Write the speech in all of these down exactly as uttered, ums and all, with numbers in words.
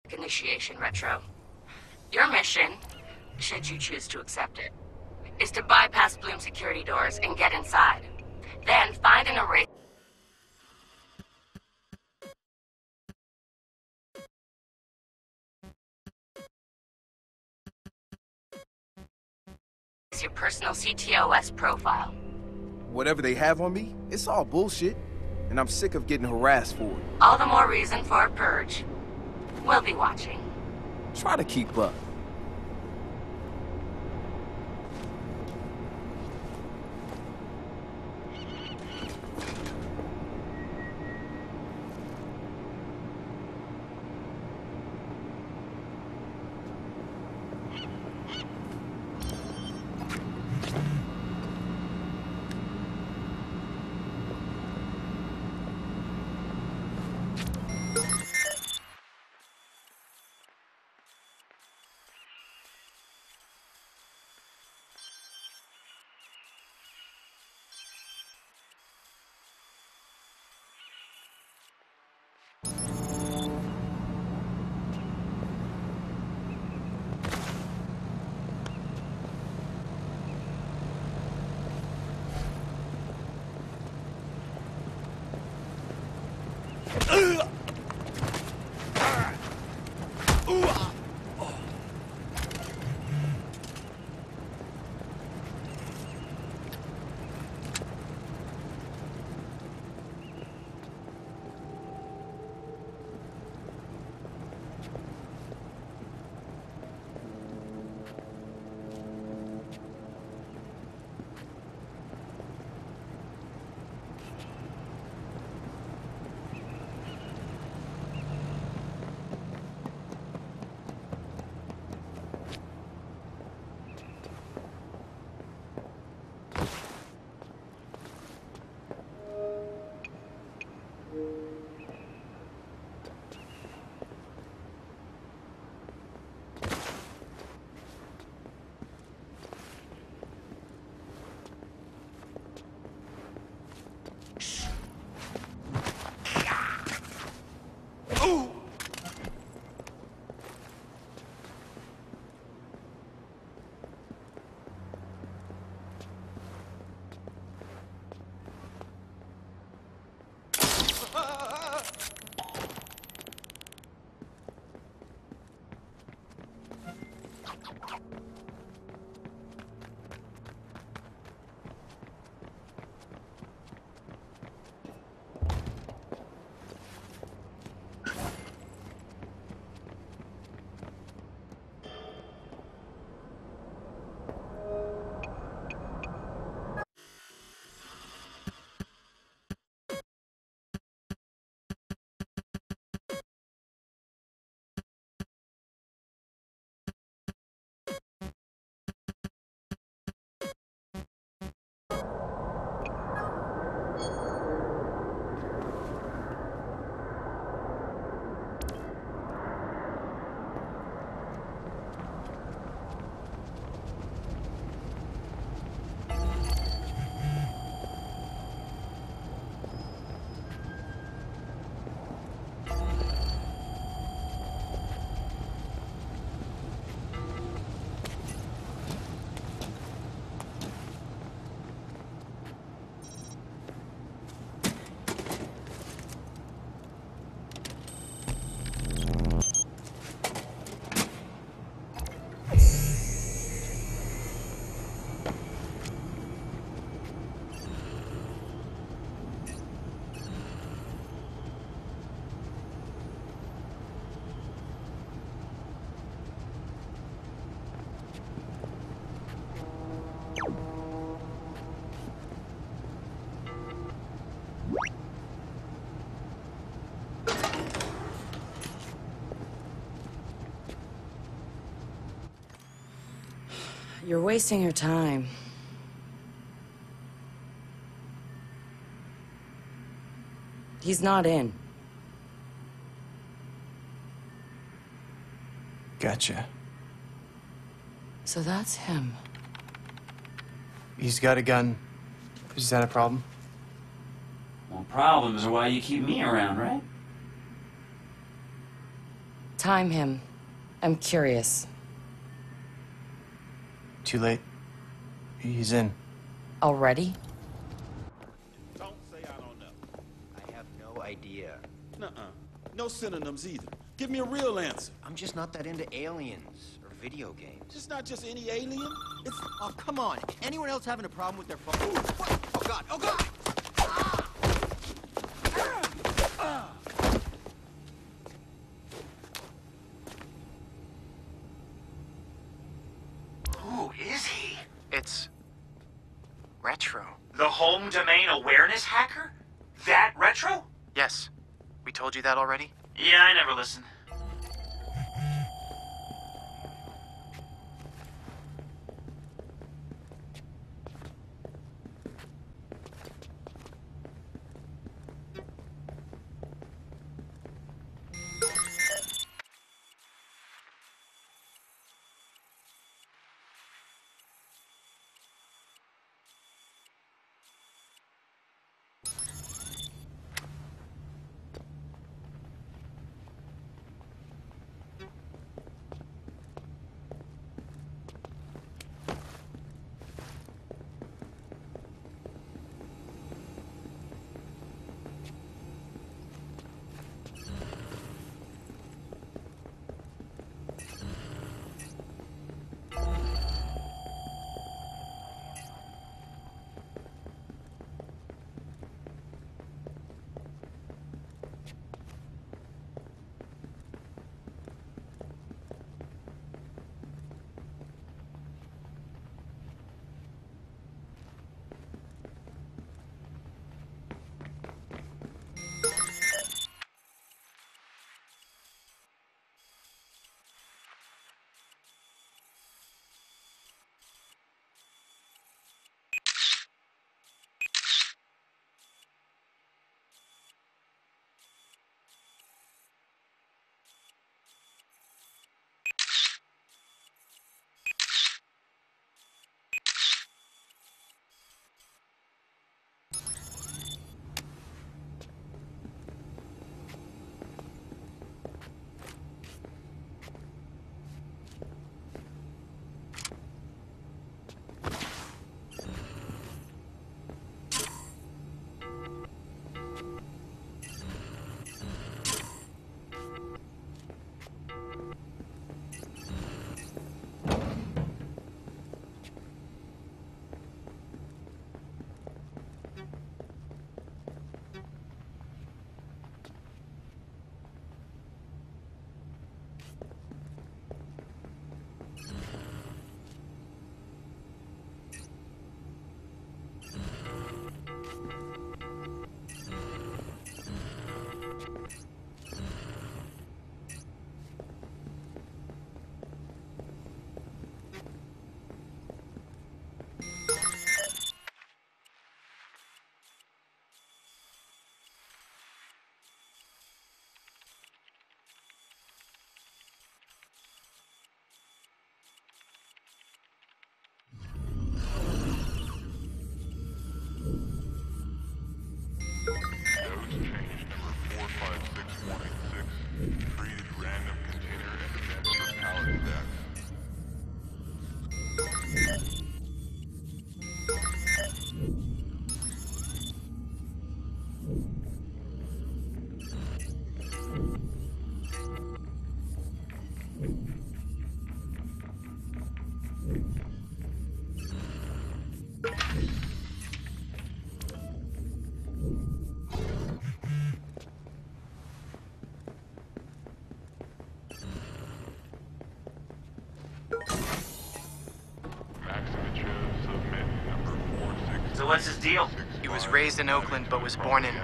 initiation, Retro. Your mission, should you choose to accept it, is to bypass Bloom security doors and get inside. Then find and erase your personal ctOS profile. Whatever they have on me, it's all bullshit. And I'm sick of getting harassed for it. All the more reason for a purge. We'll be watching. Try to keep up. You're wasting your time. He's not in. Gotcha. So that's him. He's got a gun. Is that a problem? Well, problems are why you keep me around, right? Time him. I'm curious. Too late. He's in. Already? Don't say I don't know. I have no idea. Nuh-uh. No synonyms either. Give me a real answer. I'm just not that into aliens or video games. It's not just any alien. It's... Oh, come on. Anyone else having a problem with their phone? Ooh, what? Oh, God. Oh, God! Ah! Ah! Ah! Who is he? It's... Retro. The home domain awareness hacker? That Retro? Yes. We told you that already? Yeah, I never listen. So what's his deal? He was raised in Oakland, but was born in...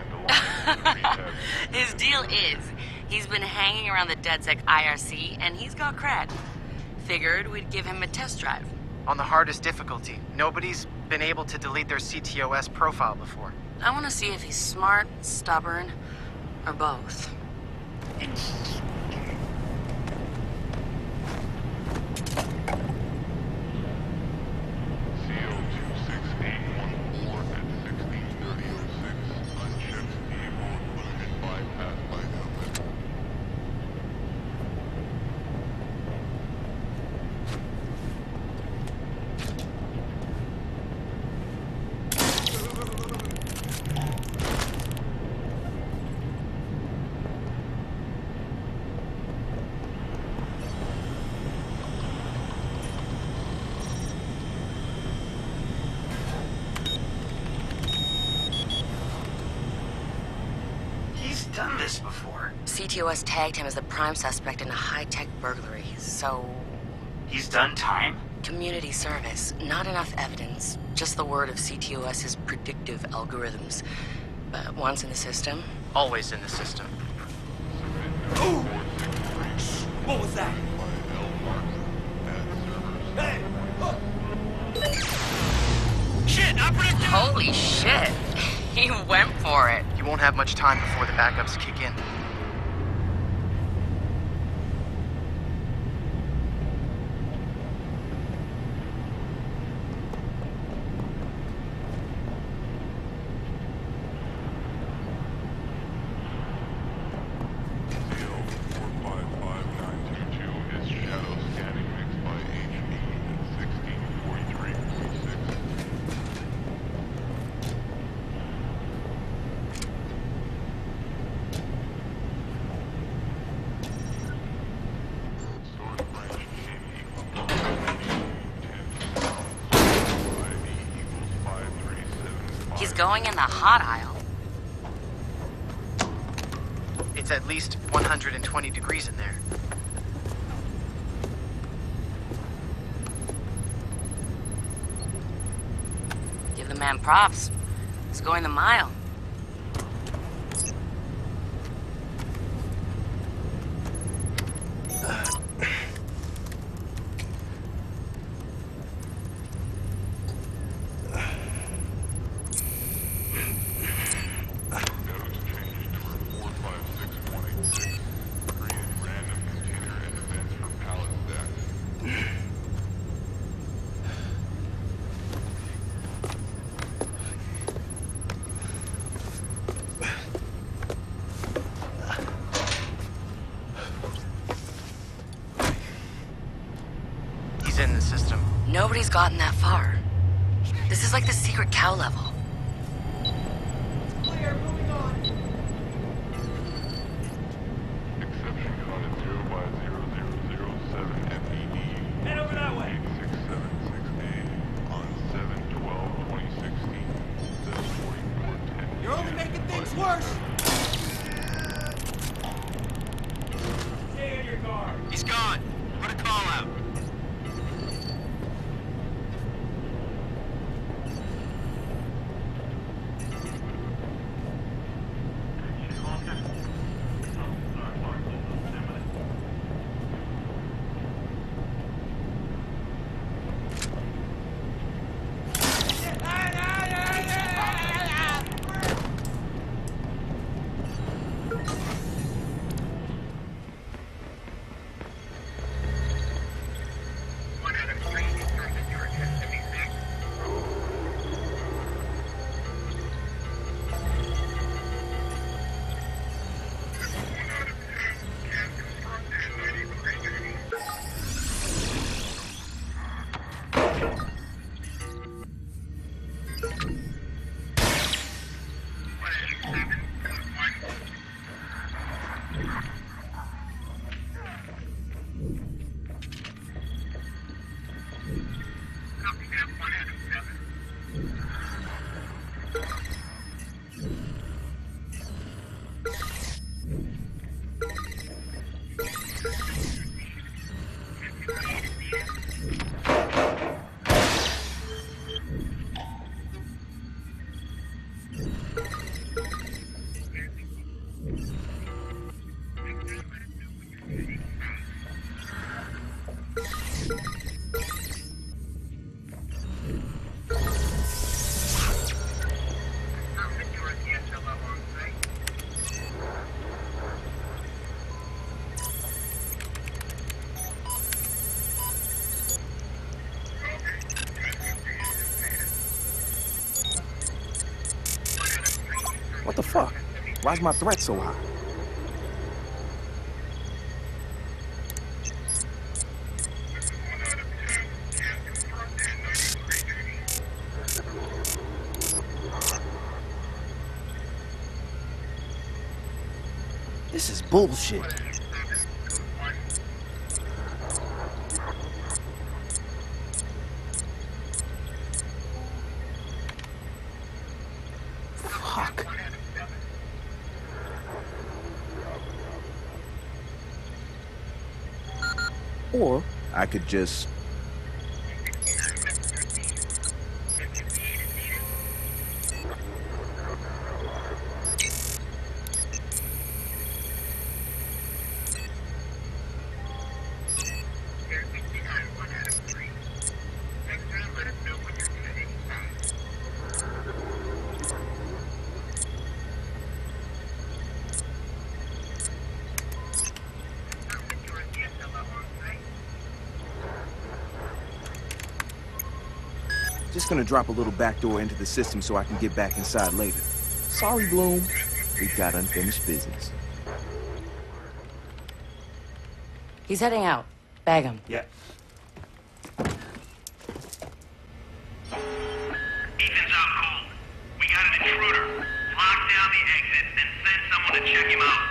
His deal is, he's been hanging around the DedSec I R C, and he's got cred. Figured we'd give him a test drive. On the hardest difficulty. Nobody's been able to delete their ctOS profile before. I want to see if he's smart, stubborn, or both. ctOS tagged him as the prime suspect in a high-tech burglary, so... He's done time? Community service. Not enough evidence. Just the word of ctOS's predictive algorithms. But once in the system... Always in the system. Ooh! What was that? Hey! Oh. Shit, operative down! Holy shit! He went for it. You won't have much time before the backups kick in. He's going in the hot aisle. It's at least one hundred twenty degrees in there. Give the man props. He's going the mile. In the system. Nobody's gotten that far. This is like the secret cow level. Clear, moving on. Exception code zero five zero zero zero seven F E D. Head over that way. eight six seven six A on seven twelve twenty sixteen. seven forty-four ten. You're only making things worse. Stay in your car. He's gone. Put a call out. What the fuck? Why's my threat so high? This is bullshit. Fuck. Or I could just... Just gonna drop a little backdoor into the system so I can get back inside later. Sorry, Bloom. We've got unfinished business. He's heading out. Bag him. Yeah. Ethan's out cold. We got an intruder. Lock down the exit and send someone to check him out.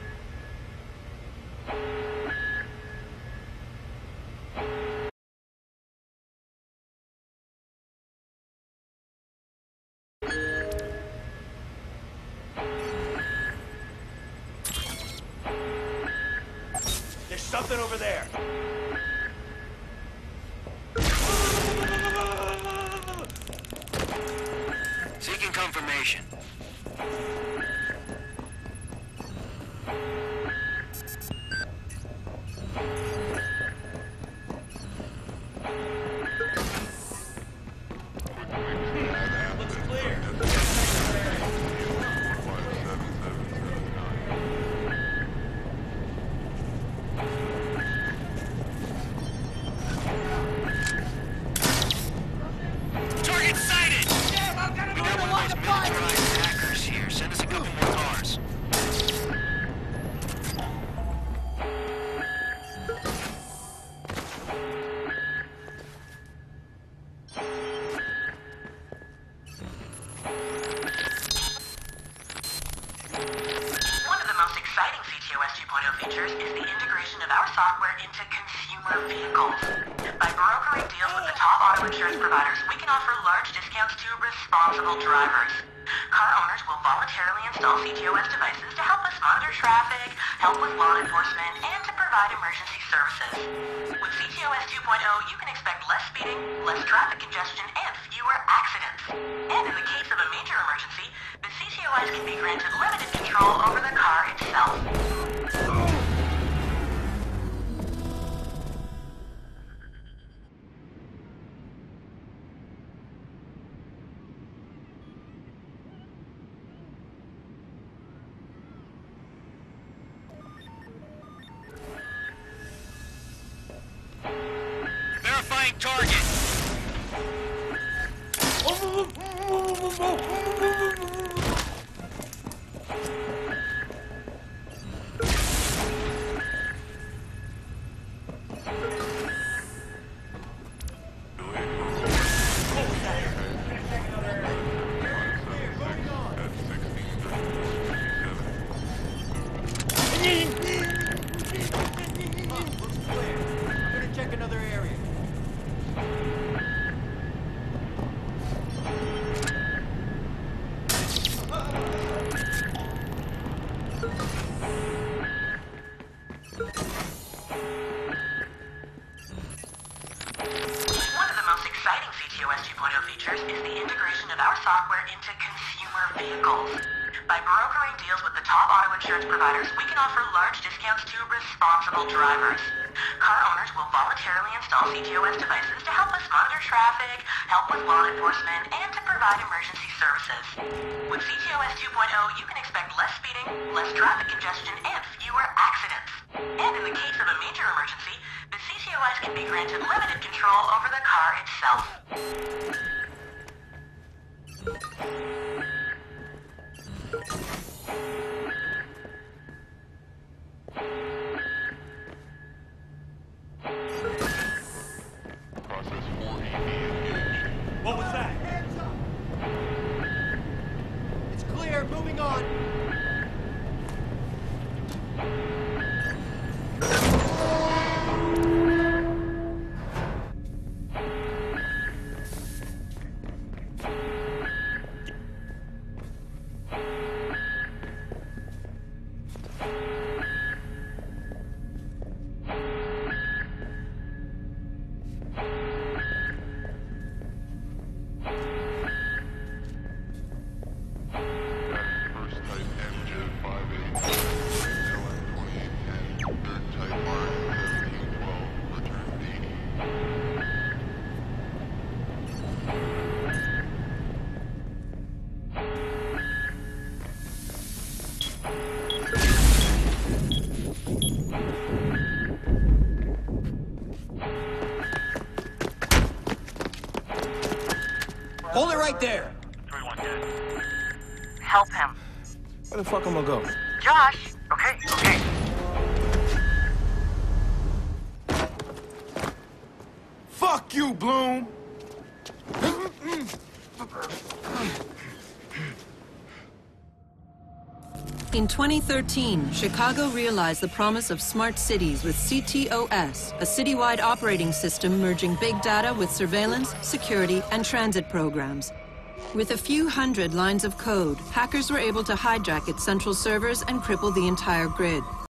There's something over there. Seeking confirmation. Looks clear. Target sighted! We got one of those militarized hackers here. Send us a couple more cars. One of the most exciting ctOS two point oh features is the integration of our software into consumer vehicles. By brokering deals with the top auto insurance providers, we can offer large discounts to responsible drivers. Car owners will voluntarily install ctOS devices to help us monitor traffic, help with law enforcement, and to provide emergency services. With ctOS two point oh, you can expect less speeding, less traffic congestion, and fewer accidents. And in the case of a major emergency, the ctOS can be granted limited control over the car itself. Verifying target. Looks clear. I'm gonna check another area. One of the most exciting ctOS two point oh features is the integration of our software into consumer vehicles. By brokering deals with the top auto insurance providers, we can offer large discounts to responsible drivers. Car owners will voluntarily install ctOS devices to help us monitor traffic, help with law enforcement, and to provide emergency services. With ctOS two point oh, you can expect less speeding, less traffic congestion, and fewer accidents. And in the case of a major emergency, the ctOS can be granted limited control over the car itself. Process four E D engaged. What was that? It's clear. Moving on. Hold it right there. three one ten. Help him. Where the fuck am I go? Josh! Okay, okay. Fuck you, Bloom! In twenty thirteen, Chicago realized the promise of smart cities with ctOS, a citywide operating system merging big data with surveillance, security, and transit programs. With a few hundred lines of code, hackers were able to hijack its central servers and cripple the entire grid.